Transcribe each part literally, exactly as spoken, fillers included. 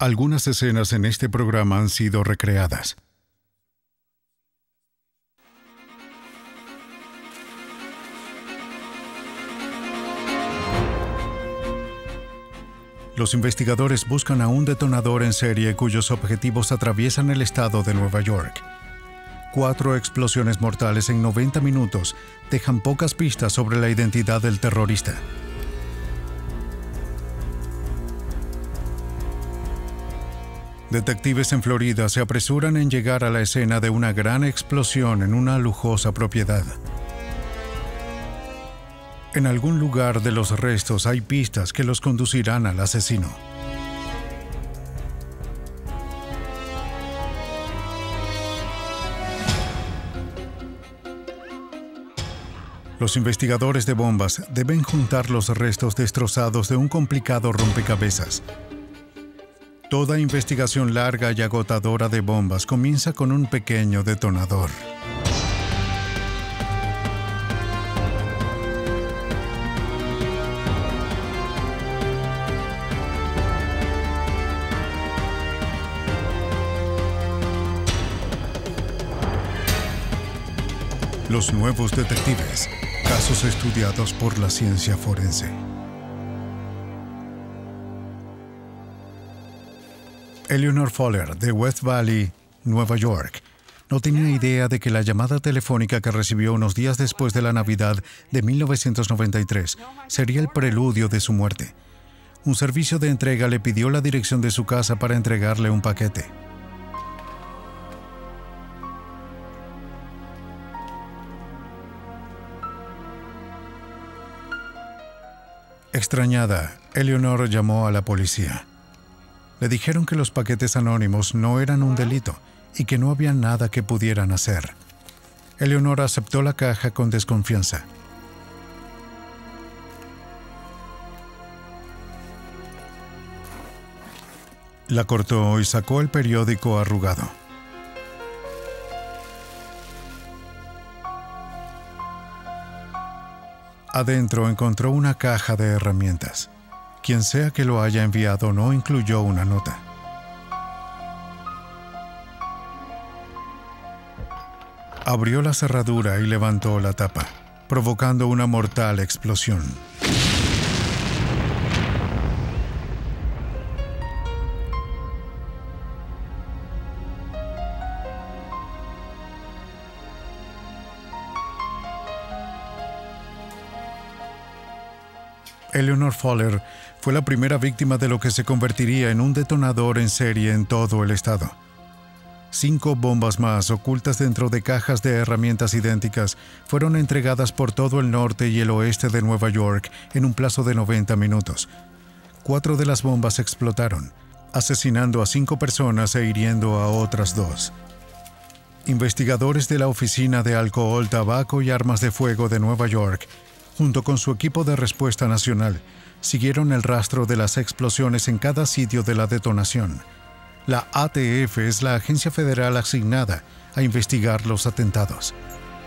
Algunas escenas en este programa han sido recreadas. Los investigadores buscan a un detonador en serie cuyos objetivos atraviesan el estado de Nueva York. Cuatro explosiones mortales en noventa minutos dejan pocas pistas sobre la identidad del terrorista. Detectives en Florida se apresuran en llegar a la escena de una gran explosión en una lujosa propiedad. En algún lugar de los restos hay pistas que los conducirán al asesino. Los investigadores de bombas deben juntar los restos destrozados de un complicado rompecabezas. Toda investigación larga y agotadora de bombas comienza con un pequeño detonador. Los nuevos detectives, casos estudiados por la ciencia forense. Eleanor Fuller, de West Valley, Nueva York, no tenía idea de que la llamada telefónica que recibió unos días después de la Navidad de mil novecientos noventa y tres sería el preludio de su muerte. Un servicio de entrega le pidió la dirección de su casa para entregarle un paquete. Extrañada, Eleanor llamó a la policía. Le dijeron que los paquetes anónimos no eran un delito y que no había nada que pudieran hacer. Eleanor aceptó la caja con desconfianza. La cortó y sacó el periódico arrugado. Adentro encontró una caja de herramientas. Quien sea que lo haya enviado no incluyó una nota. Abrió la cerradura y levantó la tapa, provocando una mortal explosión. Eleanor Fuller fue la primera víctima de lo que se convertiría en un detonador en serie en todo el estado. Cinco bombas más, ocultas dentro de cajas de herramientas idénticas, fueron entregadas por todo el norte y el oeste de Nueva York en un plazo de noventa minutos. Cuatro de las bombas explotaron, asesinando a cinco personas e hiriendo a otras dos. Investigadores de la Oficina de Alcohol, Tabaco y Armas de Fuego de Nueva York, junto con su equipo de respuesta nacional, siguieron el rastro de las explosiones en cada sitio de la detonación. La A T F es la agencia federal asignada a investigar los atentados.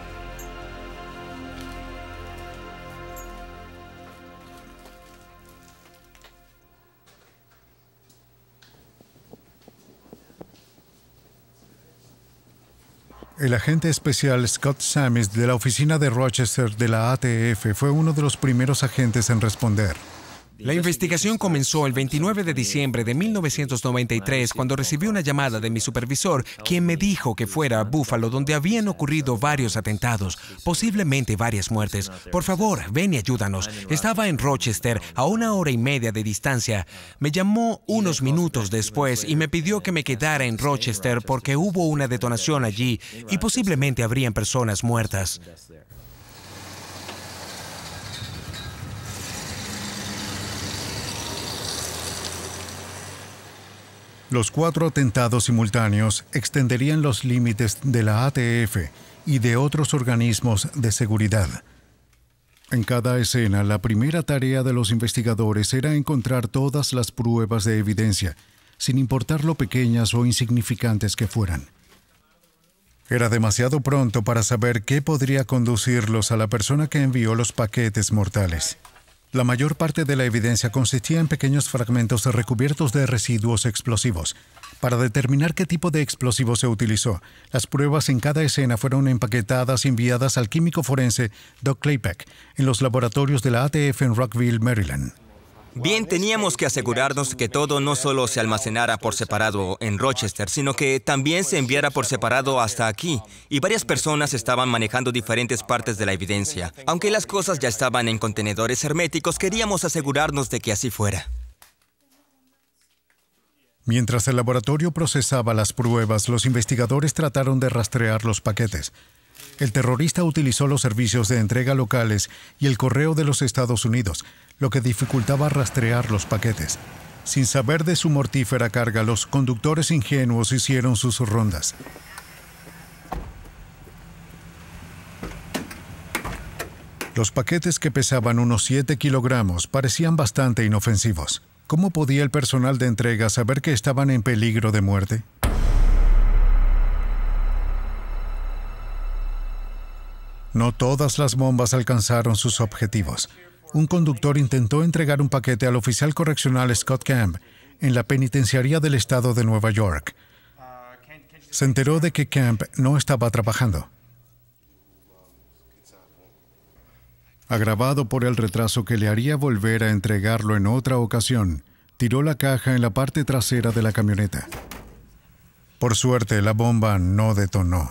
El agente especial Scott Sammis de la oficina de Rochester de la A T F fue uno de los primeros agentes en responder. La investigación comenzó el veintinueve de diciembre de mil novecientos noventa y tres cuando recibí una llamada de mi supervisor, quien me dijo que fuera a Buffalo, donde habían ocurrido varios atentados, posiblemente varias muertes. Por favor, ven y ayúdanos. Estaba en Rochester, a una hora y media de distancia. Me llamó unos minutos después y me pidió que me quedara en Rochester porque hubo una detonación allí y posiblemente habrían personas muertas. Los cuatro atentados simultáneos extenderían los límites de la A T F y de otros organismos de seguridad. En cada escena, la primera tarea de los investigadores era encontrar todas las pruebas de evidencia, sin importar lo pequeñas o insignificantes que fueran. Era demasiado pronto para saber qué podría conducirlos a la persona que envió los paquetes mortales. La mayor parte de la evidencia consistía en pequeños fragmentos recubiertos de residuos explosivos. Para determinar qué tipo de explosivo se utilizó, las pruebas en cada escena fueron empaquetadas y enviadas al químico forense Doug Klaypeck en los laboratorios de la A T F en Rockville, Maryland. Bien, teníamos que asegurarnos que todo no solo se almacenara por separado en Rochester, sino que también se enviara por separado hasta aquí. Y varias personas estaban manejando diferentes partes de la evidencia. Aunque las cosas ya estaban en contenedores herméticos, queríamos asegurarnos de que así fuera. Mientras el laboratorio procesaba las pruebas, los investigadores trataron de rastrear los paquetes. El terrorista utilizó los servicios de entrega locales y el correo de los Estados Unidos, lo que dificultaba rastrear los paquetes. Sin saber de su mortífera carga, los conductores ingenuos hicieron sus rondas. Los paquetes, que pesaban unos siete kilogramos, parecían bastante inofensivos. ¿Cómo podía el personal de entrega saber que estaban en peligro de muerte? No todas las bombas alcanzaron sus objetivos. Un conductor intentó entregar un paquete al oficial correccional Scott Camp en la penitenciaría del estado de Nueva York. Se enteró de que Camp no estaba trabajando. Agravado por el retraso que le haría volver a entregarlo en otra ocasión, tiró la caja en la parte trasera de la camioneta. Por suerte, la bomba no detonó.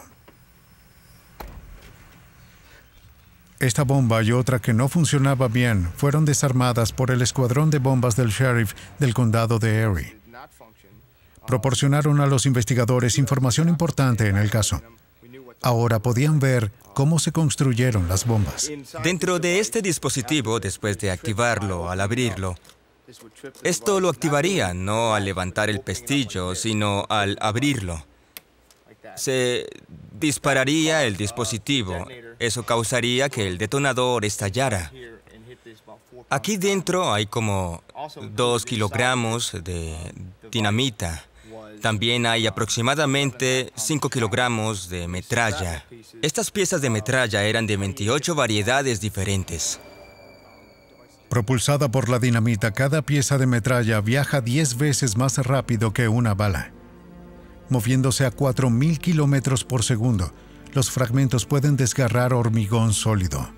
Esta bomba y otra que no funcionaba bien fueron desarmadas por el escuadrón de bombas del sheriff del condado de Erie. Proporcionaron a los investigadores información importante en el caso. Ahora podían ver cómo se construyeron las bombas. Dentro de este dispositivo, después de activarlo al abrirlo, esto lo activaría no al levantar el pestillo, sino al abrirlo. Se dispararía el dispositivo. Eso causaría que el detonador estallara. Aquí dentro hay como dos kilogramos de dinamita. También hay aproximadamente cinco kilogramos de metralla. Estas piezas de metralla eran de veintiocho variedades diferentes. Propulsada por la dinamita, cada pieza de metralla viaja diez veces más rápido que una bala. Moviéndose a cuatro mil kilómetros por segundo, los fragmentos pueden desgarrar hormigón sólido.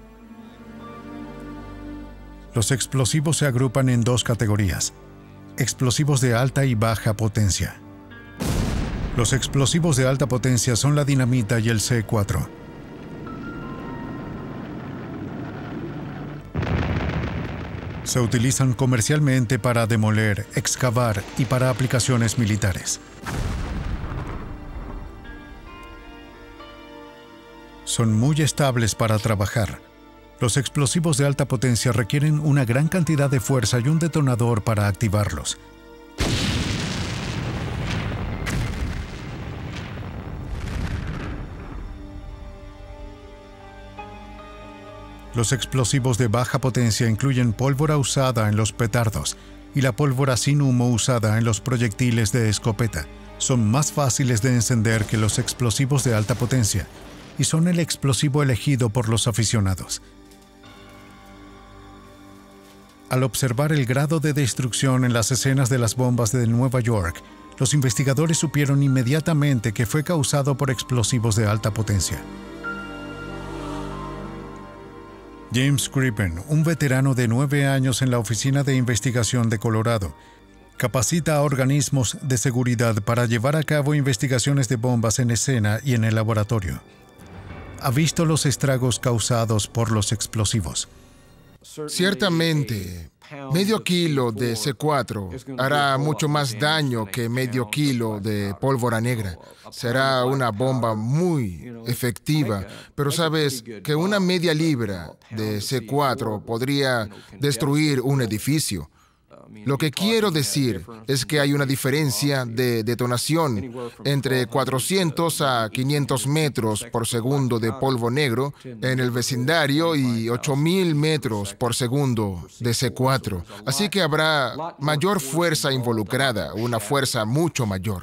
Los explosivos se agrupan en dos categorías: explosivos de alta y baja potencia. Los explosivos de alta potencia son la dinamita y el C cuatro. Se utilizan comercialmente para demoler, excavar y para aplicaciones militares. Son muy estables para trabajar. Los explosivos de alta potencia requieren una gran cantidad de fuerza y un detonador para activarlos. Los explosivos de baja potencia incluyen pólvora usada en los petardos y la pólvora sin humo usada en los proyectiles de escopeta. Son más fáciles de encender que los explosivos de alta potencia y son el explosivo elegido por los aficionados. Al observar el grado de destrucción en las escenas de las bombas de Nueva York, los investigadores supieron inmediatamente que fue causado por explosivos de alta potencia. James Crippen, un veterano de nueve años en la Oficina de Investigación de Colorado, capacita a organismos de seguridad para llevar a cabo investigaciones de bombas en escena y en el laboratorio. Ha visto los estragos causados por los explosivos. Ciertamente, medio kilo de C cuatro hará mucho más daño que medio kilo de pólvora negra. Será una bomba muy efectiva, pero sabes que una media libra de C cuatro podría destruir un edificio. Lo que quiero decir es que hay una diferencia de detonación entre cuatrocientos a quinientos metros por segundo de polvo negro en el vecindario y ocho mil metros por segundo de C cuatro. Así que habrá mayor fuerza involucrada, una fuerza mucho mayor.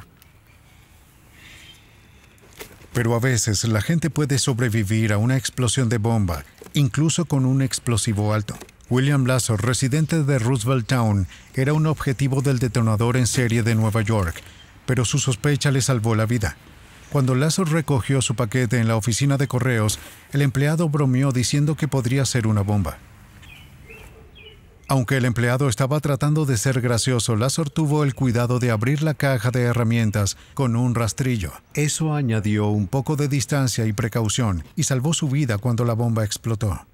Pero a veces la gente puede sobrevivir a una explosión de bomba, incluso con un explosivo alto. William Lazor, residente de Roosevelt Town, era un objetivo del detonador en serie de Nueva York, pero su sospecha le salvó la vida. Cuando Lazor recogió su paquete en la oficina de correos, el empleado bromeó diciendo que podría ser una bomba. Aunque el empleado estaba tratando de ser gracioso, Lazor tuvo el cuidado de abrir la caja de herramientas con un rastrillo. Eso añadió un poco de distancia y precaución y salvó su vida cuando la bomba explotó.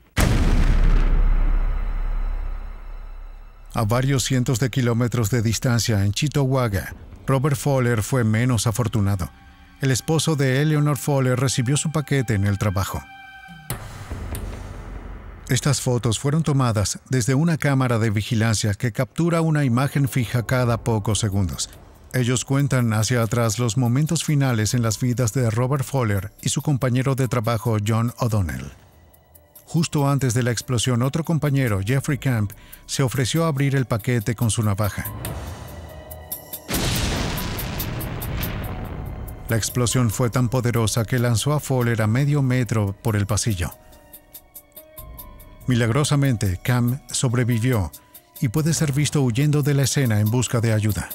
A varios cientos de kilómetros de distancia en Cheektowaga, Robert Fowler fue menos afortunado. El esposo de Eleanor Fowler recibió su paquete en el trabajo. Estas fotos fueron tomadas desde una cámara de vigilancia que captura una imagen fija cada pocos segundos. Ellos cuentan hacia atrás los momentos finales en las vidas de Robert Fowler y su compañero de trabajo John O'Donnell. Justo antes de la explosión, otro compañero, Jeffrey Camp, se ofreció a abrir el paquete con su navaja. La explosión fue tan poderosa que lanzó a Fowler a medio metro por el pasillo. Milagrosamente, Cam sobrevivió y puede ser visto huyendo de la escena en busca de ayuda.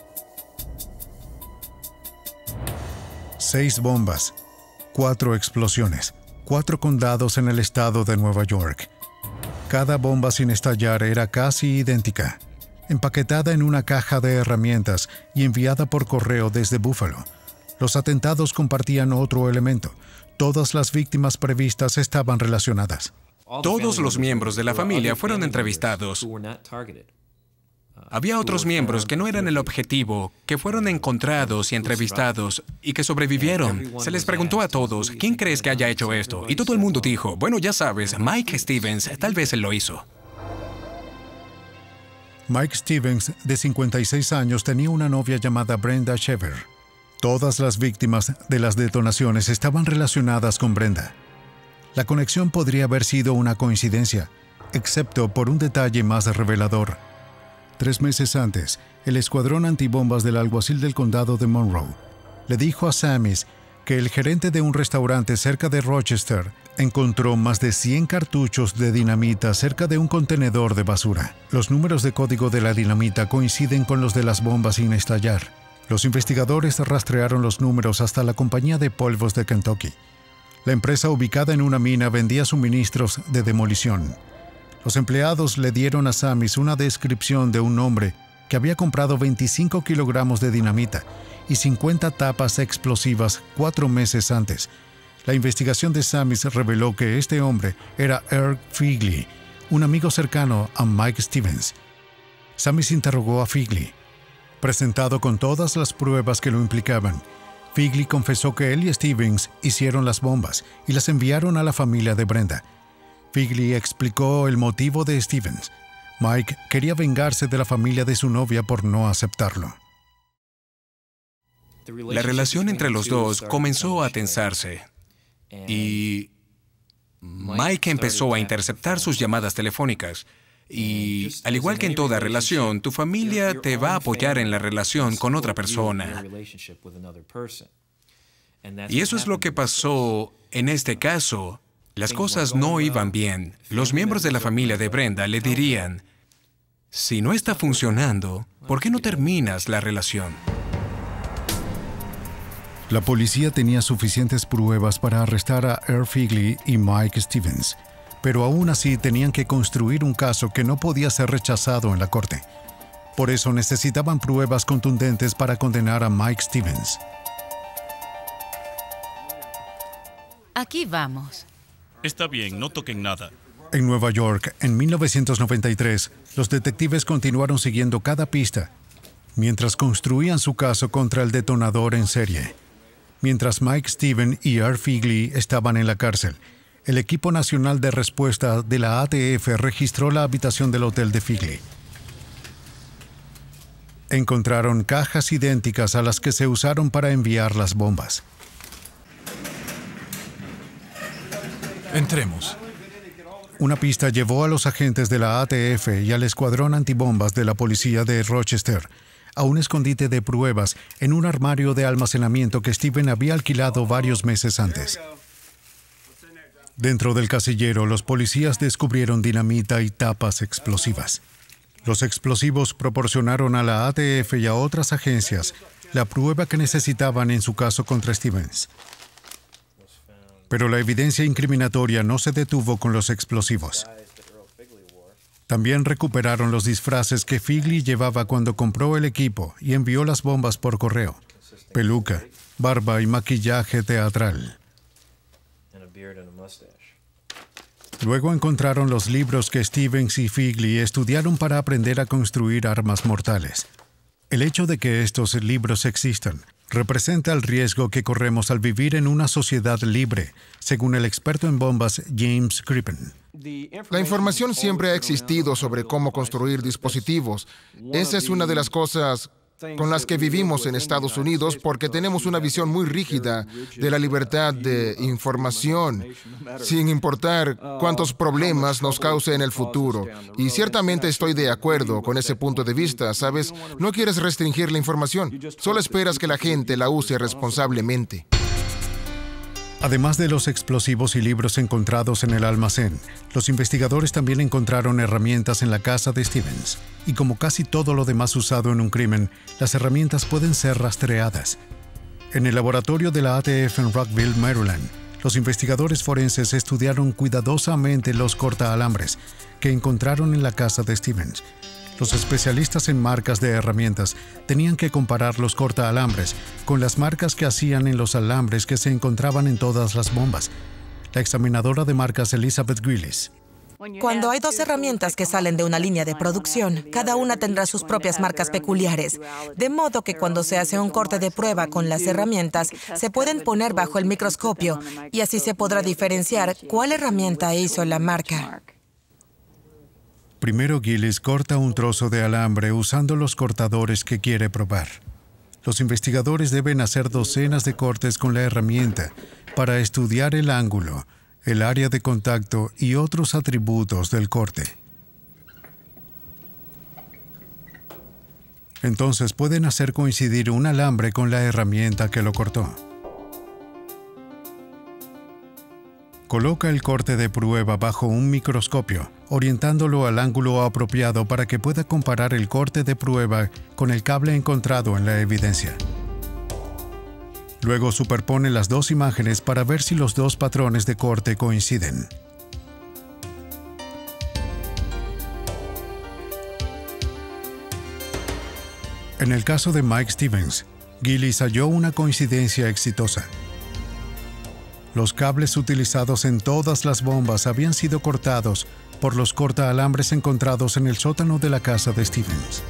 Seis bombas, cuatro explosiones, cuatro condados en el estado de Nueva York. Cada bomba sin estallar era casi idéntica, empaquetada en una caja de herramientas y enviada por correo desde Buffalo. Los atentados compartían otro elemento. Todas las víctimas previstas estaban relacionadas. Todos los miembros de la familia fueron entrevistados. Había otros miembros que no eran el objetivo, que fueron encontrados y entrevistados y que sobrevivieron. Se les preguntó a todos, ¿quién crees que haya hecho esto? Y todo el mundo dijo, bueno, ya sabes, Mike Stevens, tal vez él lo hizo. Mike Stevens, de cincuenta y seis años, tenía una novia llamada Brenda Shever. Todas las víctimas de las detonaciones estaban relacionadas con Brenda. La conexión podría haber sido una coincidencia, excepto por un detalle más revelador. Tres meses antes, el escuadrón antibombas del alguacil del condado de Monroe le dijo a Samis que el gerente de un restaurante cerca de Rochester encontró más de cien cartuchos de dinamita cerca de un contenedor de basura. Los números de código de la dinamita coinciden con los de las bombas sin estallar. Los investigadores rastrearon los números hasta la compañía de polvos de Kentucky. La empresa ubicada en una mina vendía suministros de demolición. Los empleados le dieron a Samis una descripción de un hombre que había comprado veinticinco kilogramos de dinamita y cincuenta tapas explosivas cuatro meses antes. La investigación de Samis reveló que este hombre era Earl Figley, un amigo cercano a Mike Stevens. Samis interrogó a Figley. Presentado con todas las pruebas que lo implicaban, Figley confesó que él y Stevens hicieron las bombas y las enviaron a la familia de Brenda. Figley explicó el motivo de Stevens. Mike quería vengarse de la familia de su novia por no aceptarlo. La relación entre los dos comenzó a tensarse y Mike empezó a interceptar sus llamadas telefónicas. Y, al igual que en toda relación, tu familia te va a apoyar en la relación con otra persona. Y eso es lo que pasó en este caso. Las cosas no iban bien. Los miembros de la familia de Brenda le dirían, si no está funcionando, ¿por qué no terminas la relación? La policía tenía suficientes pruebas para arrestar a Earl Figley y Mike Stevens, pero aún así tenían que construir un caso que no podía ser rechazado en la corte. Por eso necesitaban pruebas contundentes para condenar a Mike Stevens. Aquí vamos. Está bien, no toquen nada. En Nueva York, en mil novecientos noventa y tres, los detectives continuaron siguiendo cada pista mientras construían su caso contra el detonador en serie. Mientras Mike Stevens y Earl Figley estaban en la cárcel, el equipo nacional de respuesta de la A T F registró la habitación del hotel de Figley. Encontraron cajas idénticas a las que se usaron para enviar las bombas. Entremos. Una pista llevó a los agentes de la A T F y al escuadrón antibombas de la policía de Rochester a un escondite de pruebas en un armario de almacenamiento que Steven había alquilado varios meses antes. Dentro del casillero, los policías descubrieron dinamita y tapas explosivas. Los explosivos proporcionaron a la A T F y a otras agencias la prueba que necesitaban en su caso contra Stevens. Pero la evidencia incriminatoria no se detuvo con los explosivos. También recuperaron los disfraces que Figley llevaba cuando compró el equipo y envió las bombas por correo: peluca, barba y maquillaje teatral. Luego encontraron los libros que Stevens y Figley estudiaron para aprender a construir armas mortales. El hecho de que estos libros existan representa el riesgo que corremos al vivir en una sociedad libre, según el experto en bombas James Crippen. La información siempre ha existido sobre cómo construir dispositivos. Esa es una de las cosas con las que vivimos en Estados Unidos porque tenemos una visión muy rígida de la libertad de información, sin importar cuántos problemas nos cause en el futuro. Y ciertamente estoy de acuerdo con ese punto de vista, ¿sabes? No quieres restringir la información, solo esperas que la gente la use responsablemente. Además de los explosivos y libros encontrados en el almacén, los investigadores también encontraron herramientas en la casa de Stevens. Y como casi todo lo demás usado en un crimen, las herramientas pueden ser rastreadas. En el laboratorio de la A T F en Rockville, Maryland, los investigadores forenses estudiaron cuidadosamente los cortaalambres que encontraron en la casa de Stevens. Los especialistas en marcas de herramientas tenían que comparar los cortaalambres con las marcas que hacían en los alambres que se encontraban en todas las bombas. La examinadora de marcas Elizabeth Gillis. Cuando hay dos herramientas que salen de una línea de producción, cada una tendrá sus propias marcas peculiares, de modo que cuando se hace un corte de prueba con las herramientas, se pueden poner bajo el microscopio y así se podrá diferenciar cuál herramienta hizo la marca. Primero Gillis corta un trozo de alambre usando los cortadores que quiere probar. Los investigadores deben hacer docenas de cortes con la herramienta para estudiar el ángulo, el área de contacto y otros atributos del corte. Entonces pueden hacer coincidir un alambre con la herramienta que lo cortó. Coloca el corte de prueba bajo un microscopio, orientándolo al ángulo apropiado para que pueda comparar el corte de prueba con el cable encontrado en la evidencia. Luego superpone las dos imágenes para ver si los dos patrones de corte coinciden. En el caso de Mike Stevens, Gillis halló una coincidencia exitosa. Los cables utilizados en todas las bombas habían sido cortados por los cortaalambres encontrados en el sótano de la casa de Stevens.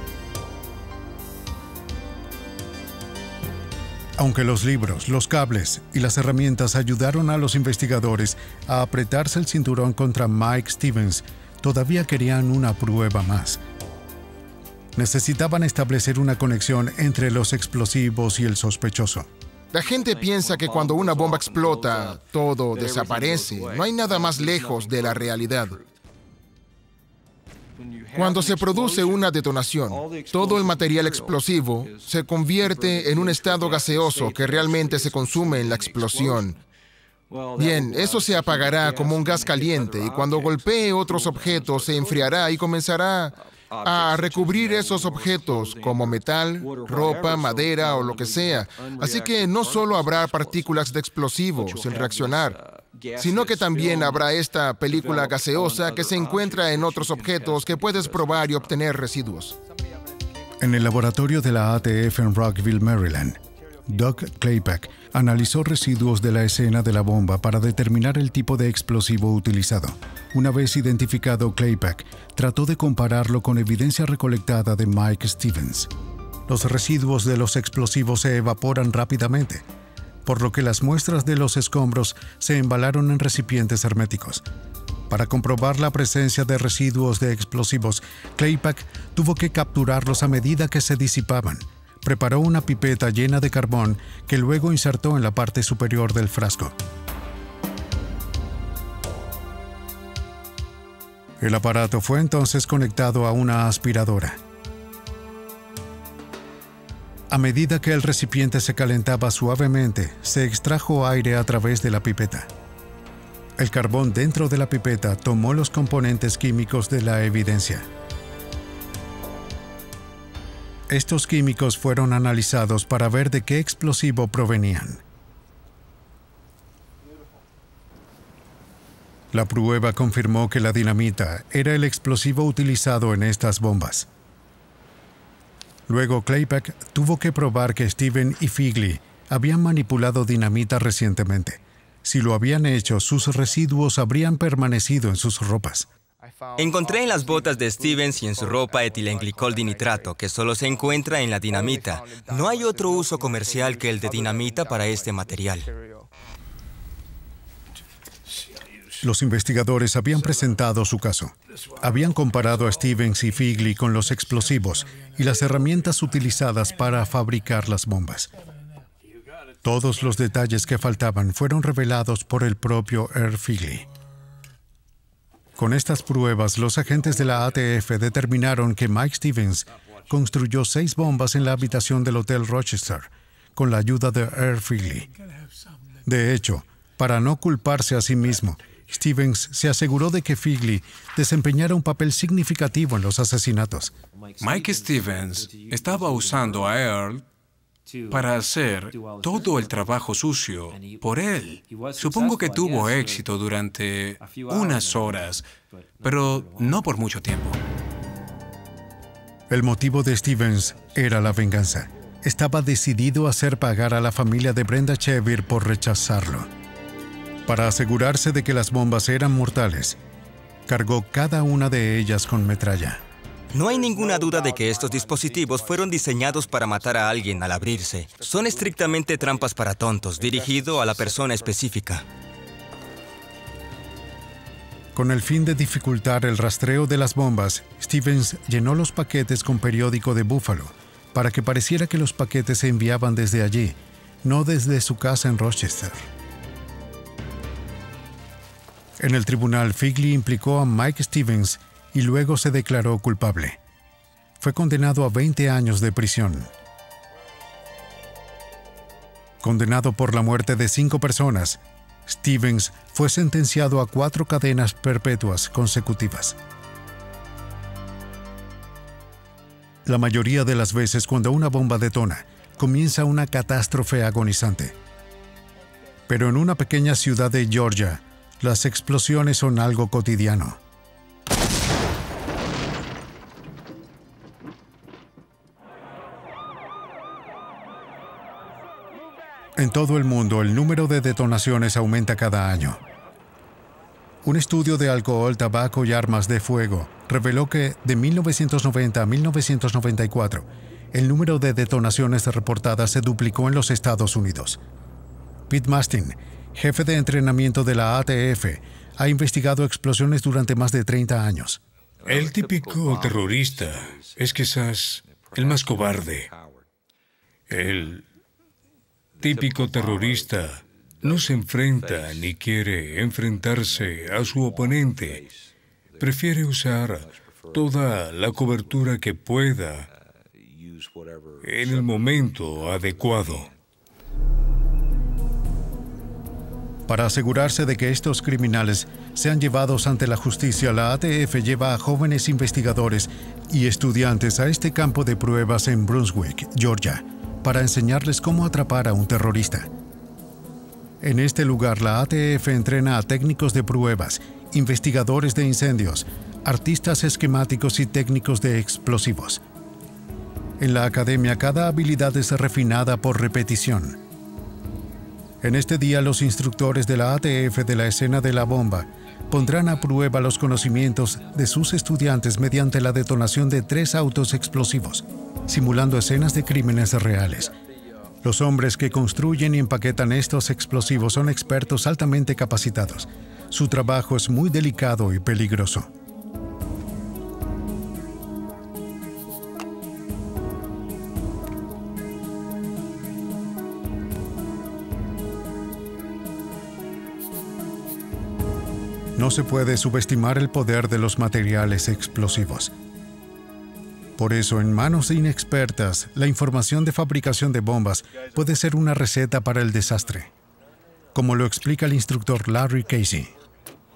Aunque los libros, los cables y las herramientas ayudaron a los investigadores a apretarse el cinturón contra Mike Stevens, todavía querían una prueba más. Necesitaban establecer una conexión entre los explosivos y el sospechoso. La gente piensa que cuando una bomba explota, todo desaparece. No hay nada más lejos de la realidad. Cuando se produce una detonación, todo el material explosivo se convierte en un estado gaseoso que realmente se consume en la explosión. Bien, eso se apagará como un gas caliente y cuando golpee otros objetos se enfriará y comenzará a recubrir esos objetos como metal, ropa, madera o lo que sea. Así que no solo habrá partículas de explosivo sin reaccionar, sino que también habrá esta película gaseosa que se encuentra en otros objetos que puedes probar y obtener residuos. En el laboratorio de la A T F en Rockville, Maryland, Doug Klaypack analizó residuos de la escena de la bomba para determinar el tipo de explosivo utilizado. Una vez identificado, Klaypack trató de compararlo con evidencia recolectada de Mike Stevens. Los residuos de los explosivos se evaporan rápidamente, por lo que las muestras de los escombros se embalaron en recipientes herméticos. Para comprobar la presencia de residuos de explosivos, Klaypack tuvo que capturarlos a medida que se disipaban. Preparó una pipeta llena de carbón que luego insertó en la parte superior del frasco. El aparato fue entonces conectado a una aspiradora. A medida que el recipiente se calentaba suavemente, se extrajo aire a través de la pipeta. El carbón dentro de la pipeta tomó los componentes químicos de la evidencia. Estos químicos fueron analizados para ver de qué explosivo provenían. La prueba confirmó que la dinamita era el explosivo utilizado en estas bombas. Luego, Klaypak tuvo que probar que Steven y Figley habían manipulado dinamita recientemente. Si lo habían hecho, sus residuos habrían permanecido en sus ropas. Encontré en las botas de Stevens y en su ropa etilenglicol dinitrato, que solo se encuentra en la dinamita. No hay otro uso comercial que el de dinamita para este material. Los investigadores habían presentado su caso. Habían comparado a Stevens y Figley con los explosivos y las herramientas utilizadas para fabricar las bombas. Todos los detalles que faltaban fueron revelados por el propio Earl Figley. Con estas pruebas, los agentes de la A T F determinaron que Mike Stevens construyó seis bombas en la habitación del Hotel Rochester, con la ayuda de Earl Figley. De hecho, para no culparse a sí mismo, Stevens se aseguró de que Figley desempeñara un papel significativo en los asesinatos. Mike Stevens estaba usando a Earl para hacer todo el trabajo sucio por él. Supongo que tuvo éxito durante unas horas, pero no por mucho tiempo. El motivo de Stevens era la venganza. Estaba decidido a hacer pagar a la familia de Brenda Chevir por rechazarlo. Para asegurarse de que las bombas eran mortales, cargó cada una de ellas con metralla. No hay ninguna duda de que estos dispositivos fueron diseñados para matar a alguien al abrirse. Son estrictamente trampas para tontos, dirigido a la persona específica. Con el fin de dificultar el rastreo de las bombas, Stevens llenó los paquetes con periódico de Buffalo, para que pareciera que los paquetes se enviaban desde allí, no desde su casa en Rochester. En el tribunal, Figley implicó a Mike Stevens y luego se declaró culpable. Fue condenado a veinte años de prisión. Condenado por la muerte de cinco personas, Stevens fue sentenciado a cuatro cadenas perpetuas consecutivas. La mayoría de las veces cuando una bomba detona, comienza una catástrofe agonizante. Pero en una pequeña ciudad de Georgia, las explosiones son algo cotidiano. En todo el mundo, el número de detonaciones aumenta cada año. Un estudio de alcohol, tabaco y armas de fuego reveló que de mil novecientos noventa a mil novecientos noventa y cuatro, el número de detonaciones reportadas se duplicó en los Estados Unidos. Pete Mastin, jefe de entrenamiento de la A T F, ha investigado explosiones durante más de treinta años. El típico terrorista es quizás el más cobarde. El típico terrorista no se enfrenta ni quiere enfrentarse a su oponente. Prefiere usar toda la cobertura que pueda en el momento adecuado. Para asegurarse de que estos criminales sean llevados ante la justicia, la A T F lleva a jóvenes investigadores y estudiantes a este campo de pruebas en Brunswick, Georgia, para enseñarles cómo atrapar a un terrorista. En este lugar, la A T F entrena a técnicos de pruebas, investigadores de incendios, artistas esquemáticos y técnicos de explosivos. En la academia, cada habilidad es refinada por repetición. En este día, los instructores de la A T F de la escena de la bomba pondrán a prueba los conocimientos de sus estudiantes mediante la detonación de tres autos explosivos, simulando escenas de crímenes reales. Los hombres que construyen y empaquetan estos explosivos son expertos altamente capacitados. Su trabajo es muy delicado y peligroso. No se puede subestimar el poder de los materiales explosivos. Por eso, en manos inexpertas, la información de fabricación de bombas puede ser una receta para el desastre, como lo explica el instructor Larry Casey.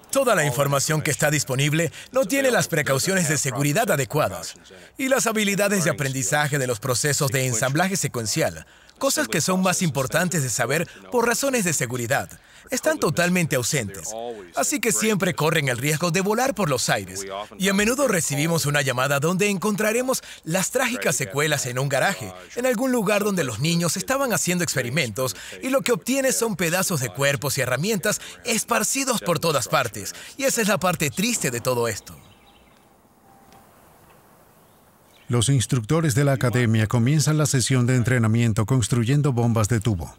Toda la información que está disponible no tiene las precauciones de seguridad adecuadas y las habilidades de aprendizaje de los procesos de ensamblaje secuencial, cosas que son más importantes de saber por razones de seguridad, están totalmente ausentes. Así que siempre corren el riesgo de volar por los aires. Y a menudo recibimos una llamada donde encontraremos las trágicas secuelas en un garaje, en algún lugar donde los niños estaban haciendo experimentos y lo que obtienes son pedazos de cuerpos y herramientas esparcidos por todas partes. Y esa es la parte triste de todo esto. Los instructores de la academia comienzan la sesión de entrenamiento construyendo bombas de tubo.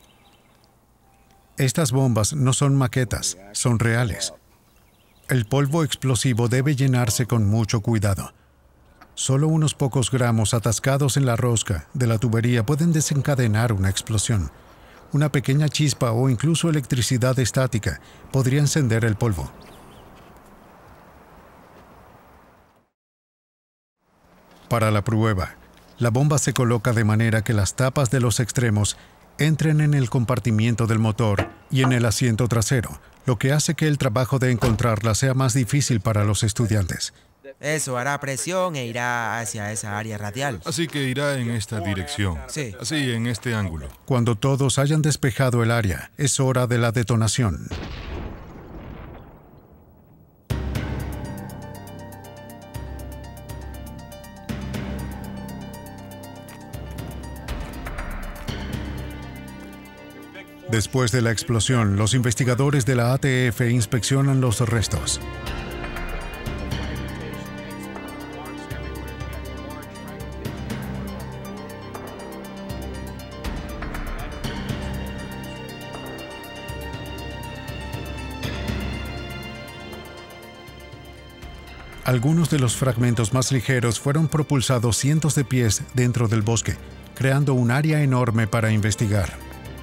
Estas bombas no son maquetas, son reales. El polvo explosivo debe llenarse con mucho cuidado. Solo unos pocos gramos atascados en la rosca de la tubería pueden desencadenar una explosión. Una pequeña chispa o incluso electricidad estática podría encender el polvo. Para la prueba, la bomba se coloca de manera que las tapas de los extremos entren en el compartimiento del motor y en el asiento trasero, lo que hace que el trabajo de encontrarla sea más difícil para los estudiantes. Eso hará presión e irá hacia esa área radial. Así que irá en esta dirección. Sí. Así, en este ángulo. Cuando todos hayan despejado el área, es hora de la detonación. Después de la explosión, los investigadores de la A T F inspeccionan los restos. Algunos de los fragmentos más ligeros fueron propulsados cientos de pies dentro del bosque, creando un área enorme para investigar.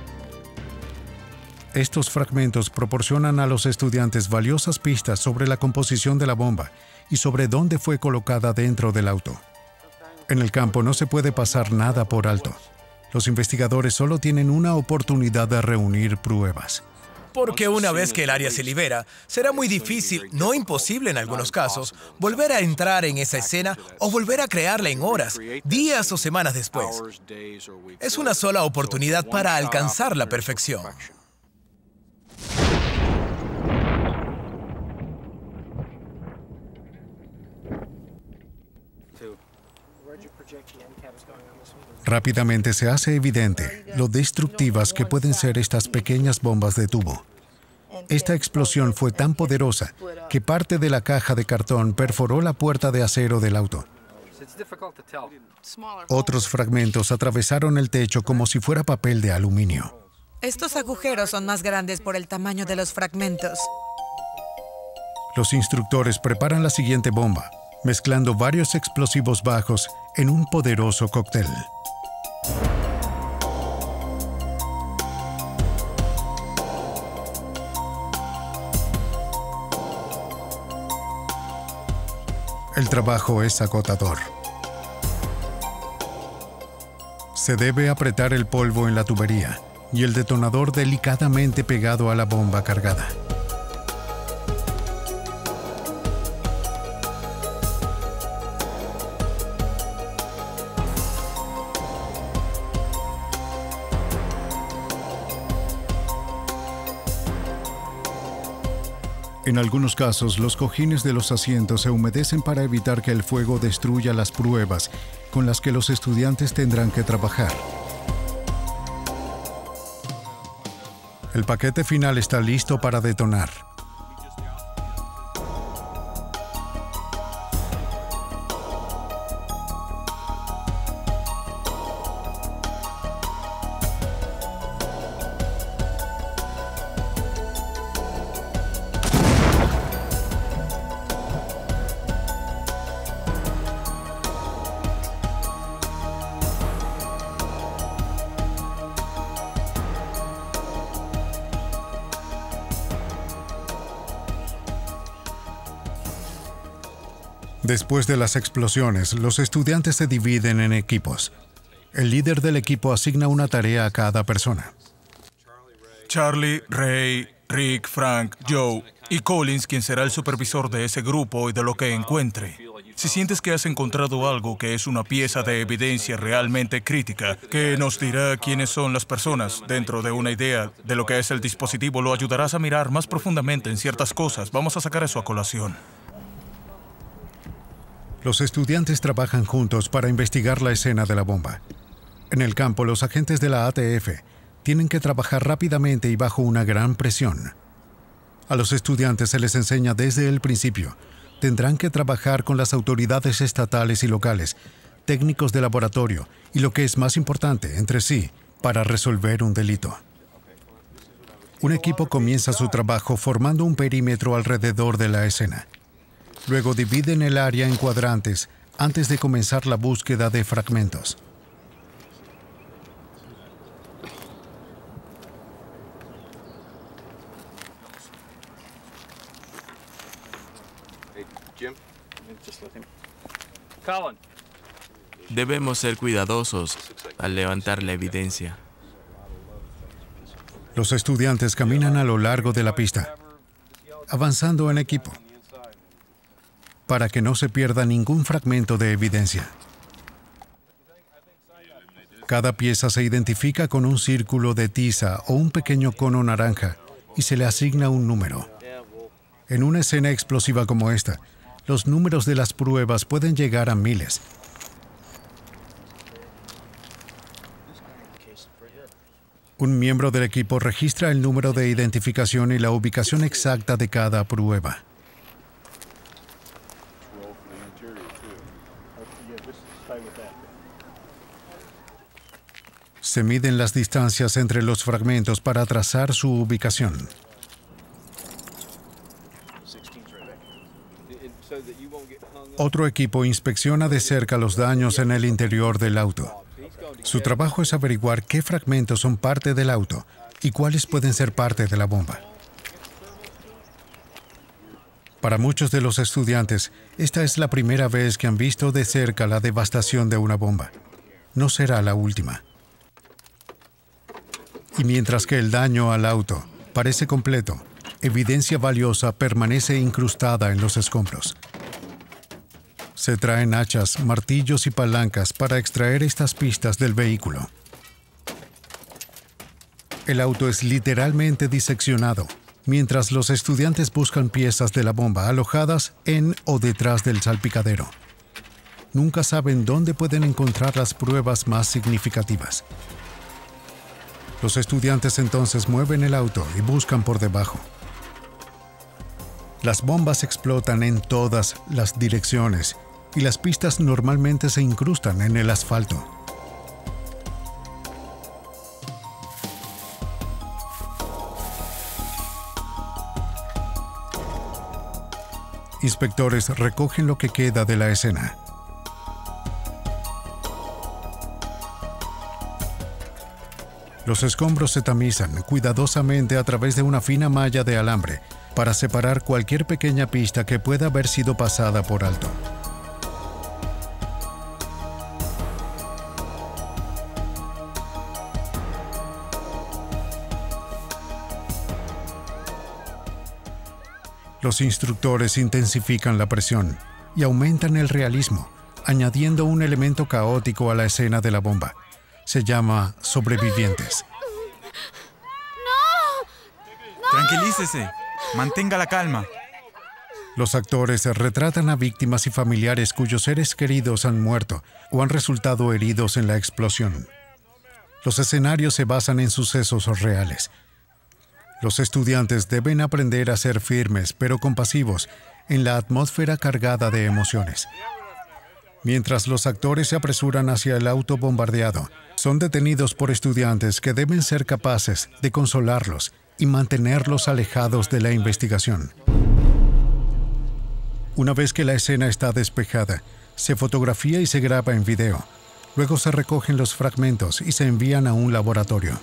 Estos fragmentos proporcionan a los estudiantes valiosas pistas sobre la composición de la bomba y sobre dónde fue colocada dentro del auto. En el campo no se puede pasar nada por alto. Los investigadores solo tienen una oportunidad de reunir pruebas. Porque una vez que el área se libera, será muy difícil, no imposible en algunos casos, volver a entrar en esa escena o volver a crearla en horas, días o semanas después. Es una sola oportunidad para alcanzar la perfección. Rápidamente se hace evidente lo destructivas que pueden ser estas pequeñas bombas de tubo. Esta explosión fue tan poderosa que parte de la caja de cartón perforó la puerta de acero del auto. Otros fragmentos atravesaron el techo como si fuera papel de aluminio. Estos agujeros son más grandes por el tamaño de los fragmentos. Los instructores preparan la siguiente bomba, mezclando varios explosivos bajos en un poderoso cóctel. El trabajo es agotador. Se debe apretar el polvo en la tubería y el detonador delicadamente pegado a la bomba cargada. En algunos casos, los cojines de los asientos se humedecen para evitar que el fuego destruya las pruebas con las que los estudiantes tendrán que trabajar. El paquete final está listo para detonar. Después de las explosiones, los estudiantes se dividen en equipos. El líder del equipo asigna una tarea a cada persona. Charlie, Ray Rick, Frank, Joe y Collins, quien será el supervisor de ese grupo y de lo que encuentre. Si sientes que has encontrado algo que es una pieza de evidencia realmente crítica, que nos dirá quiénes son las personas dentro de una idea de lo que es el dispositivo, lo ayudarás a mirar más profundamente en ciertas cosas. Vamos a sacar eso a colación. Los estudiantes trabajan juntos para investigar la escena de la bomba. En el campo, los agentes de la A T F tienen que trabajar rápidamente y bajo una gran presión. A los estudiantes se les enseña desde el principio. Tendrán que trabajar con las autoridades estatales y locales, técnicos de laboratorio y, lo que es más importante, entre sí, para resolver un delito. Un equipo comienza su trabajo formando un perímetro alrededor de la escena. Luego dividen el área en cuadrantes antes de comenzar la búsqueda de fragmentos. Debemos ser cuidadosos al levantar la evidencia. Los estudiantes caminan a lo largo de la pista, avanzando en equipo, para que no se pierda ningún fragmento de evidencia. Cada pieza se identifica con un círculo de tiza o un pequeño cono naranja y se le asigna un número. En una escena explosiva como esta, los números de las pruebas pueden llegar a miles. Un miembro del equipo registra el número de identificación y la ubicación exacta de cada prueba. Se miden las distancias entre los fragmentos para trazar su ubicación. Otro equipo inspecciona de cerca los daños en el interior del auto. Su trabajo es averiguar qué fragmentos son parte del auto y cuáles pueden ser parte de la bomba. Para muchos de los estudiantes, esta es la primera vez que han visto de cerca la devastación de una bomba. No será la última. Y mientras que el daño al auto parece completo, evidencia valiosa permanece incrustada en los escombros. Se traen hachas, martillos y palancas para extraer estas pistas del vehículo. El auto es literalmente diseccionado, mientras los estudiantes buscan piezas de la bomba alojadas en o detrás del salpicadero. Nunca saben dónde pueden encontrar las pruebas más significativas. Los estudiantes entonces mueven el auto y buscan por debajo. Las bombas explotan en todas las direcciones y las pistas normalmente se incrustan en el asfalto. Inspectores recogen lo que queda de la escena. Los escombros se tamizan cuidadosamente a través de una fina malla de alambre para separar cualquier pequeña pista que pueda haber sido pasada por alto. Los instructores intensifican la presión y aumentan el realismo, añadiendo un elemento caótico a la escena de la bomba. Se llama sobrevivientes. Tranquilícese. Mantenga la calma. Los actores retratan a víctimas y familiares cuyos seres queridos han muerto o han resultado heridos en la explosión. Los escenarios se basan en sucesos reales. Los estudiantes deben aprender a ser firmes pero compasivos en la atmósfera cargada de emociones. Mientras los actores se apresuran hacia el auto bombardeado, son detenidos por estudiantes que deben ser capaces de consolarlos y mantenerlos alejados de la investigación. Una vez que la escena está despejada, se fotografía y se graba en video. Luego se recogen los fragmentos y se envían a un laboratorio.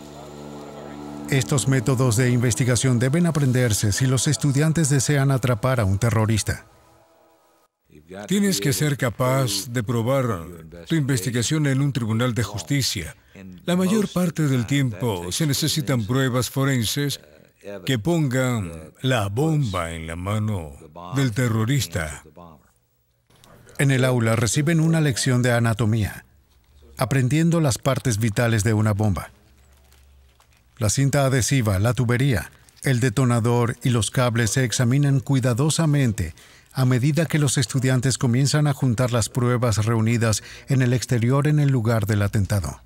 Estos métodos de investigación deben aprenderse si los estudiantes desean atrapar a un terrorista. Tienes que ser capaz de probar tu investigación en un tribunal de justicia. La mayor parte del tiempo se necesitan pruebas forenses que pongan la bomba en la mano del terrorista. En el aula reciben una lección de anatomía, aprendiendo las partes vitales de una bomba. La cinta adhesiva, la tubería, el detonador y los cables se examinan cuidadosamente a medida que los estudiantes comienzan a juntar las pruebas reunidas en el exterior en el lugar del atentado.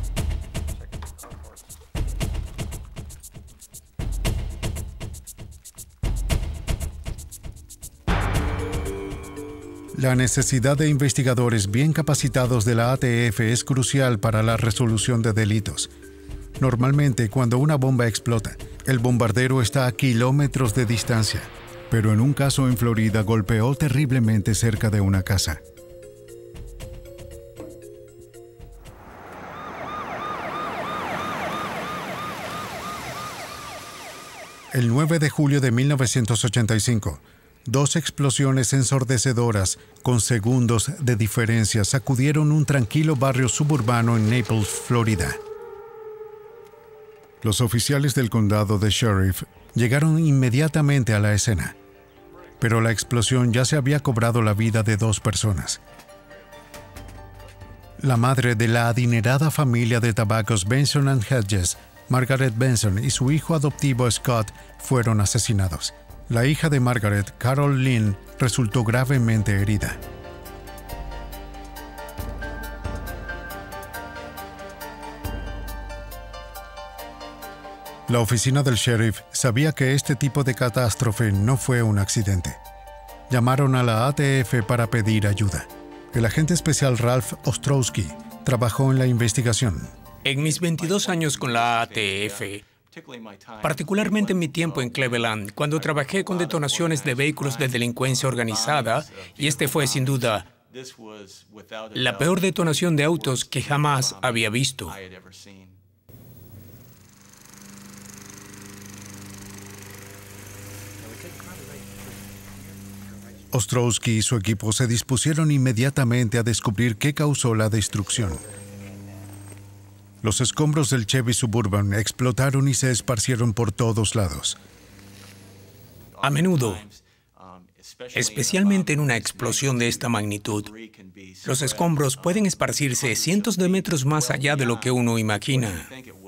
La necesidad de investigadores bien capacitados de la A T F es crucial para la resolución de delitos. Normalmente, cuando una bomba explota, el bombardero está a kilómetros de distancia, pero en un caso en Florida golpeó terriblemente cerca de una casa. El nueve de julio de mil novecientos ochenta y cinco, dos explosiones ensordecedoras con segundos de diferencia sacudieron un tranquilo barrio suburbano en Naples, Florida. Los oficiales del condado de Sheriff llegaron inmediatamente a la escena, pero la explosión ya se había cobrado la vida de dos personas. La madre de la adinerada familia de tabacos Benson and Hedges, Margaret Benson, y su hijo adoptivo Scott fueron asesinados. La hija de Margaret, Carol Lynn, resultó gravemente herida. La oficina del sheriff sabía que este tipo de catástrofe no fue un accidente. Llamaron a la A T F para pedir ayuda. El agente especial Ralph Ostrowski trabajó en la investigación. En mis veintidós años con la A T F, particularmente en mi tiempo en Cleveland, cuando trabajé con detonaciones de vehículos de delincuencia organizada, y este fue sin duda la peor detonación de autos que jamás había visto. Ostrowski y su equipo se dispusieron inmediatamente a descubrir qué causó la destrucción. Los escombros del Chevy Suburban explotaron y se esparcieron por todos lados. A menudo, especialmente en una explosión de esta magnitud, los escombros pueden esparcirse cientos de metros más allá de lo que uno imagina.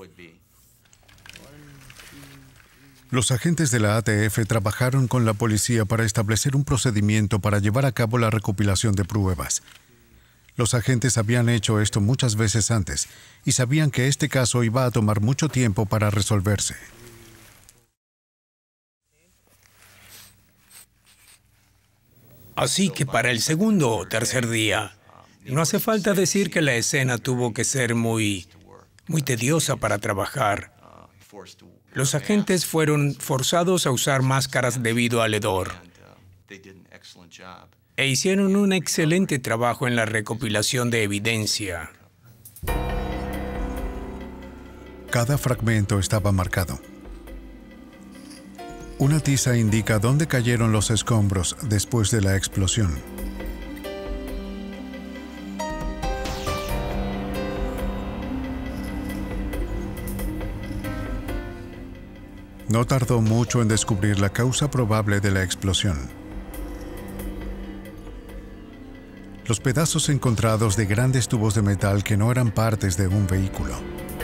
Los agentes de la A T F trabajaron con la policía para establecer un procedimiento para llevar a cabo la recopilación de pruebas. Los agentes habían hecho esto muchas veces antes y sabían que este caso iba a tomar mucho tiempo para resolverse. Así que para el segundo o tercer día, no hace falta decir que la escena tuvo que ser muy, muy tediosa para trabajar. Los agentes fueron forzados a usar máscaras debido al hedor e hicieron un excelente trabajo en la recopilación de evidencia. Cada fragmento estaba marcado. Una tiza indica dónde cayeron los escombros después de la explosión. No tardó mucho en descubrir la causa probable de la explosión. Los pedazos encontrados de grandes tubos de metal que no eran partes de un vehículo.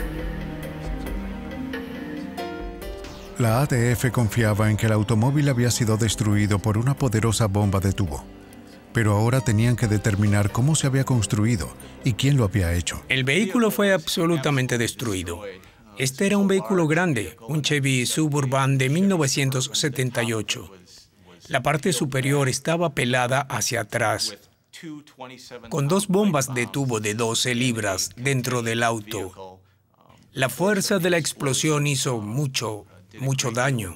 La A T F confiaba en que el automóvil había sido destruido por una poderosa bomba de tubo, pero ahora tenían que determinar cómo se había construido y quién lo había hecho. El vehículo fue absolutamente destruido. Este era un vehículo grande, un Chevy Suburban de mil novecientos setenta y ocho. La parte superior estaba pelada hacia atrás, con dos bombas de tubo de doce libras dentro del auto. La fuerza de la explosión hizo mucho, mucho daño.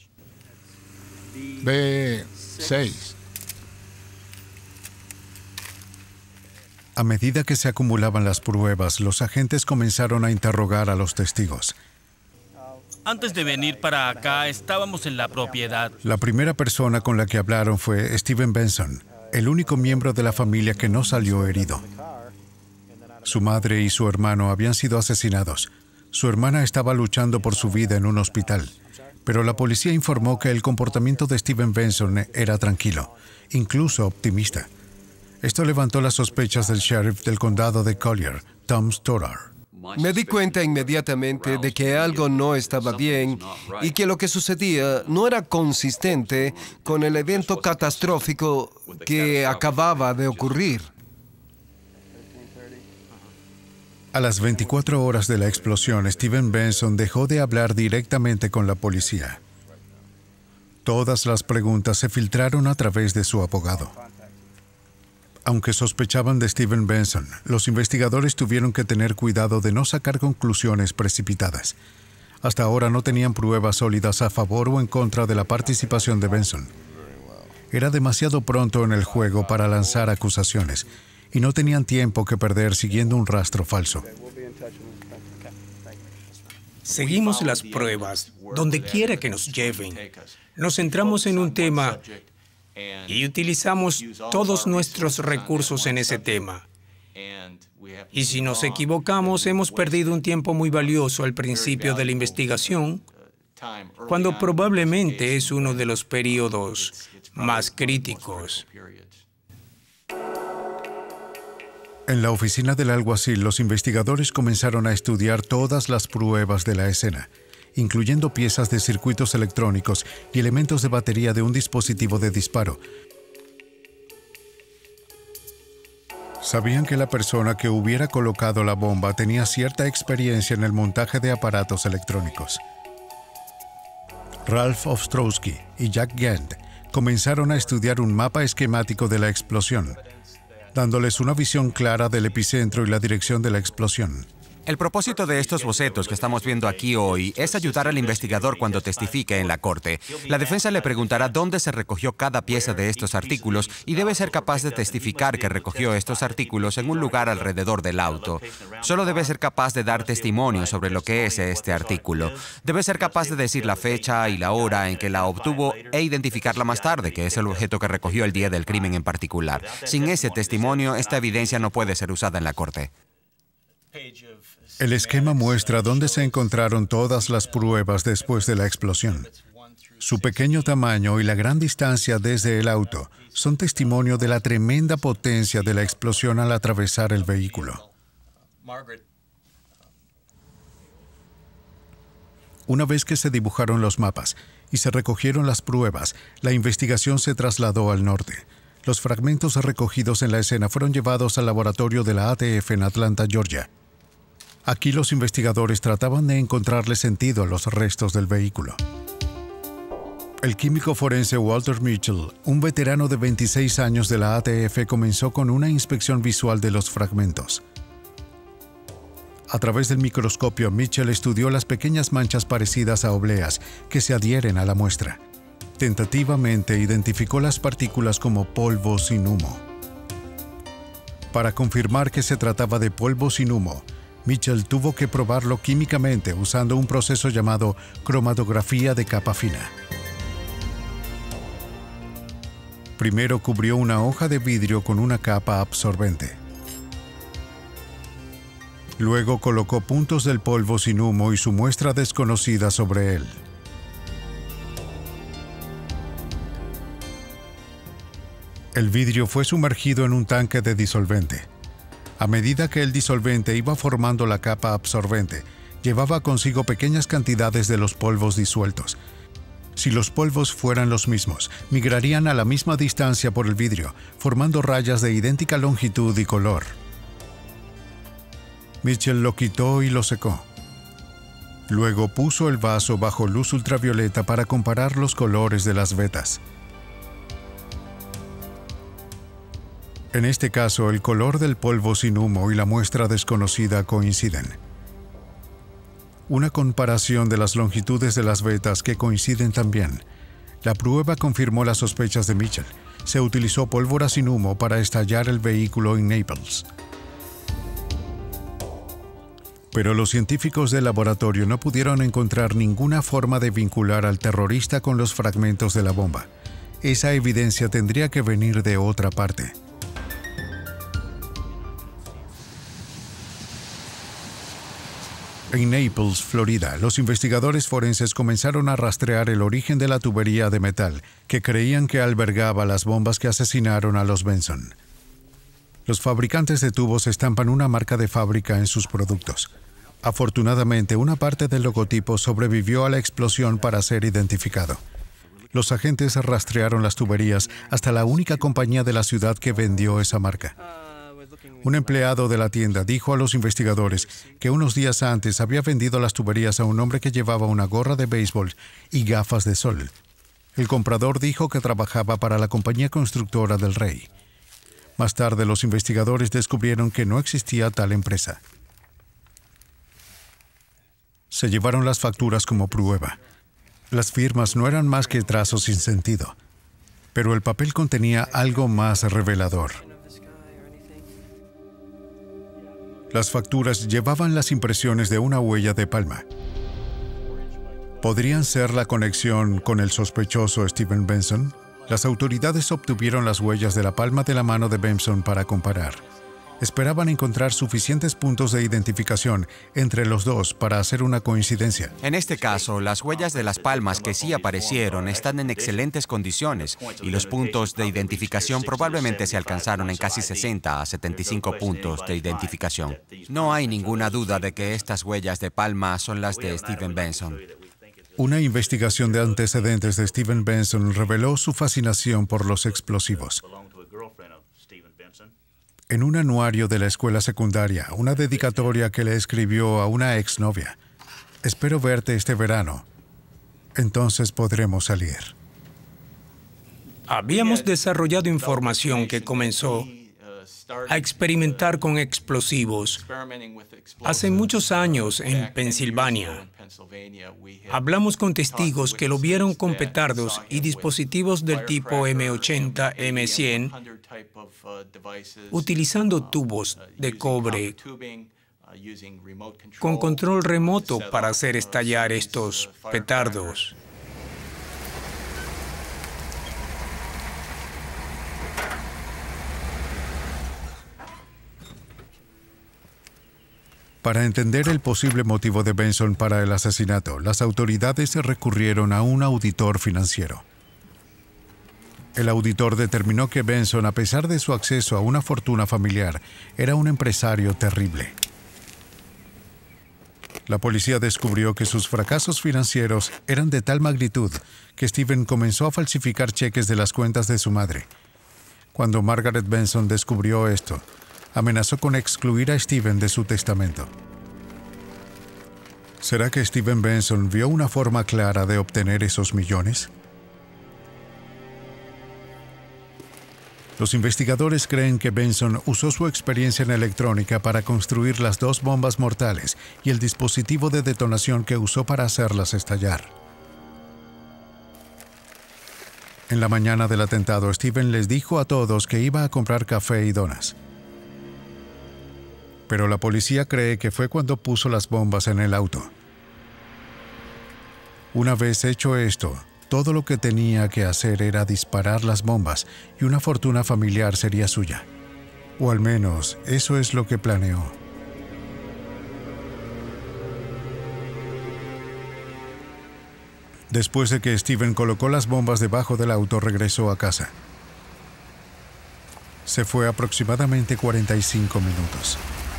B seis. A medida que se acumulaban las pruebas, los agentes comenzaron a interrogar a los testigos. Antes de venir para acá, estábamos en la propiedad. La primera persona con la que hablaron fue Steven Benson, el único miembro de la familia que no salió herido. Su madre y su hermano habían sido asesinados. Su hermana estaba luchando por su vida en un hospital, Pero la policía informó que el comportamiento de Steven Benson era tranquilo, incluso optimista. Esto levantó las sospechas del sheriff del condado de Collier, Tom Stoddard. Me di cuenta inmediatamente de que algo no estaba bien y que lo que sucedía no era consistente con el evento catastrófico que acababa de ocurrir. A las veinticuatro horas de la explosión, Steven Benson dejó de hablar directamente con la policía. Todas las preguntas se filtraron a través de su abogado. Aunque sospechaban de Steven Benson, los investigadores tuvieron que tener cuidado de no sacar conclusiones precipitadas. Hasta ahora no tenían pruebas sólidas a favor o en contra de la participación de Benson. Era demasiado pronto en el juego para lanzar acusaciones, y no tenían tiempo que perder siguiendo un rastro falso. Seguimos las pruebas, donde quiera que nos lleven. Nos centramos en un tema y utilizamos todos nuestros recursos en ese tema. Y si nos equivocamos, hemos perdido un tiempo muy valioso al principio de la investigación, cuando probablemente es uno de los periodos más críticos. En la oficina del alguacil, los investigadores comenzaron a estudiar todas las pruebas de la escena, incluyendo piezas de circuitos electrónicos y elementos de batería de un dispositivo de disparo. Sabían que la persona que hubiera colocado la bomba tenía cierta experiencia en el montaje de aparatos electrónicos. Ralph Ostrowski y Jack Gant comenzaron a estudiar un mapa esquemático de la explosión, dándoles una visión clara del epicentro y la dirección de la explosión. El propósito de estos bocetos que estamos viendo aquí hoy es ayudar al investigador cuando testifique en la corte. La defensa le preguntará dónde se recogió cada pieza de estos artículos y debe ser capaz de testificar que recogió estos artículos en un lugar alrededor del auto. Solo debe ser capaz de dar testimonio sobre lo que es este artículo. Debe ser capaz de decir la fecha y la hora en que la obtuvo e identificarla más tarde, que es el objeto que recogió el día del crimen en particular. Sin ese testimonio, esta evidencia no puede ser usada en la corte. El esquema muestra dónde se encontraron todas las pruebas después de la explosión. Su pequeño tamaño y la gran distancia desde el auto son testimonio de la tremenda potencia de la explosión al atravesar el vehículo. Una vez que se dibujaron los mapas y se recogieron las pruebas, la investigación se trasladó al norte. Los fragmentos recogidos en la escena fueron llevados al laboratorio de la A T F en Atlanta, Georgia. Aquí los investigadores trataban de encontrarle sentido a los restos del vehículo. El químico forense Walter Mitchell, un veterano de veintiséis años de la A T F, comenzó con una inspección visual de los fragmentos. A través del microscopio, Mitchell estudió las pequeñas manchas parecidas a obleas que se adhieren a la muestra. Tentativamente identificó las partículas como polvo sin humo. Para confirmar que se trataba de polvo sin humo, Mitchell tuvo que probarlo químicamente usando un proceso llamado cromatografía de capa fina. Primero cubrió una hoja de vidrio con una capa absorbente. Luego colocó puntos del polvo sin humo y su muestra desconocida sobre él. El vidrio fue sumergido en un tanque de disolvente. A medida que el disolvente iba formando la capa absorbente, llevaba consigo pequeñas cantidades de los polvos disueltos. Si los polvos fueran los mismos, migrarían a la misma distancia por el vidrio, formando rayas de idéntica longitud y color. Mitchell lo quitó y lo secó. Luego puso el vaso bajo luz ultravioleta para comparar los colores de las vetas. En este caso, el color del polvo sin humo y la muestra desconocida coinciden. Una comparación de las longitudes de las vetas que coinciden también. La prueba confirmó las sospechas de Mitchell. Se utilizó pólvora sin humo para estallar el vehículo en Naples. Pero los científicos del laboratorio no pudieron encontrar ninguna forma de vincular al terrorista con los fragmentos de la bomba. Esa evidencia tendría que venir de otra parte. En Naples, Florida, los investigadores forenses comenzaron a rastrear el origen de la tubería de metal que creían que albergaba las bombas que asesinaron a los Benson. Los fabricantes de tubos estampan una marca de fábrica en sus productos. Afortunadamente, una parte del logotipo sobrevivió a la explosión para ser identificado. Los agentes rastrearon las tuberías hasta la única compañía de la ciudad que vendió esa marca. Un empleado de la tienda dijo a los investigadores que unos días antes había vendido las tuberías a un hombre que llevaba una gorra de béisbol y gafas de sol. El comprador dijo que trabajaba para la compañía constructora del rey. Más tarde, los investigadores descubrieron que no existía tal empresa. Se llevaron las facturas como prueba. Las firmas no eran más que trazos sin sentido, pero el papel contenía algo más revelador. Las facturas llevaban las impresiones de una huella de palma. ¿Podrían ser la conexión con el sospechoso Steven Benson? Las autoridades obtuvieron las huellas de la palma de la mano de Benson para comparar. Esperaban encontrar suficientes puntos de identificación entre los dos para hacer una coincidencia. En este caso, las huellas de las palmas que sí aparecieron están en excelentes condiciones y los puntos de identificación probablemente se alcanzaron en casi sesenta a setenta y cinco puntos de identificación. No hay ninguna duda de que estas huellas de palma son las de Steven Benson. Una investigación de antecedentes de Steven Benson reveló su fascinación por los explosivos. En un anuario de la escuela secundaria, una dedicatoria que le escribió a una exnovia: «Espero verte este verano. Entonces podremos salir». Habíamos desarrollado información que comenzó a experimentar con explosivos hace muchos años en Pensilvania. Hablamos con testigos que lo vieron con petardos y dispositivos del tipo eme ochenta, eme cien, utilizando tubos de cobre con control remoto para hacer estallar estos petardos. Para entender el posible motivo de Benson para el asesinato, las autoridades recurrieron a un auditor financiero. El auditor determinó que Benson, a pesar de su acceso a una fortuna familiar, era un empresario terrible. La policía descubrió que sus fracasos financieros eran de tal magnitud que Steven comenzó a falsificar cheques de las cuentas de su madre. Cuando Margaret Benson descubrió esto, amenazó con excluir a Steven de su testamento. ¿Será que Steven Benson vio una forma clara de obtener esos millones? Los investigadores creen que Benson usó su experiencia en electrónica para construir las dos bombas mortales y el dispositivo de detonación que usó para hacerlas estallar. En la mañana del atentado, Steven les dijo a todos que iba a comprar café y donas. Pero la policía cree que fue cuando puso las bombas en el auto. Una vez hecho esto, todo lo que tenía que hacer era disparar las bombas y una fortuna familiar sería suya. O al menos, eso es lo que planeó. Después de que Steven colocó las bombas debajo del auto, regresó a casa. Se fue aproximadamente cuarenta y cinco minutos.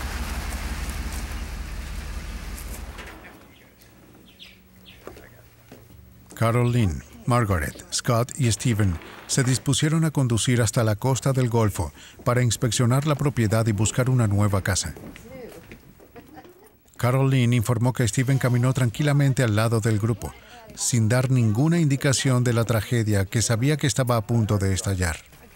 Carol Lynn, Margaret, Scott y Steven se dispusieron a conducir hasta la costa del Golfo para inspeccionar la propiedad y buscar una nueva casa. Carol Lynn informó que Steven caminó tranquilamente al lado del grupo, sin dar ninguna indicación de la tragedia que sabía que estaba a punto de estallar.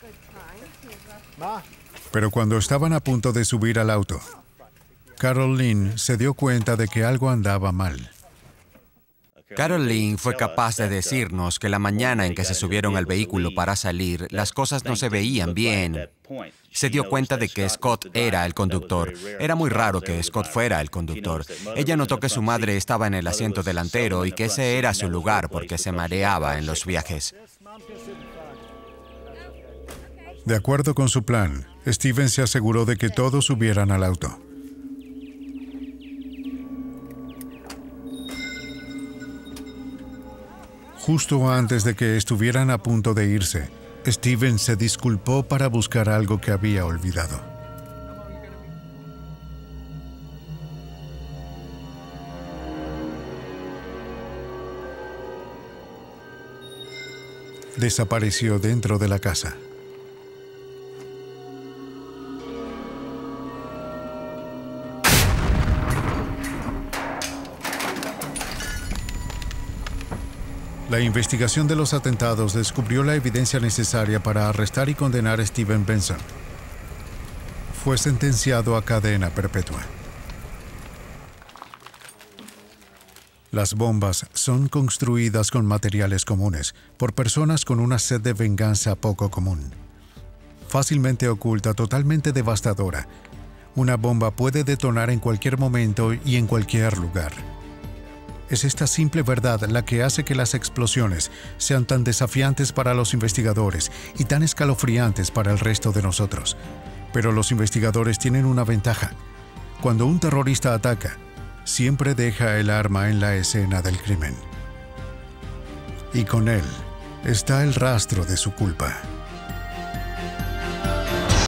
Pero cuando estaban a punto de subir al auto, Carol Lynn se dio cuenta de que algo andaba mal. Carol Lynn fue capaz de decirnos que la mañana en que se subieron al vehículo para salir, las cosas no se veían bien. Se dio cuenta de que Scott era el conductor. Era muy raro que Scott fuera el conductor. Ella notó que su madre estaba en el asiento delantero y que ese era su lugar porque se mareaba en los viajes. De acuerdo con su plan, Steven se aseguró de que todos subieran al auto. Justo antes de que estuvieran a punto de irse, Steven se disculpó para buscar algo que había olvidado. Desapareció dentro de la casa. La investigación de los atentados descubrió la evidencia necesaria para arrestar y condenar a Steven Benson. Fue sentenciado a cadena perpetua. Las bombas son construidas con materiales comunes por personas con una sed de venganza poco común. Fácilmente oculta, totalmente devastadora, una bomba puede detonar en cualquier momento y en cualquier lugar. Es esta simple verdad la que hace que las explosiones sean tan desafiantes para los investigadores y tan escalofriantes para el resto de nosotros. Pero los investigadores tienen una ventaja. Cuando un terrorista ataca, siempre deja el arma en la escena del crimen. Y con él está el rastro de su culpa.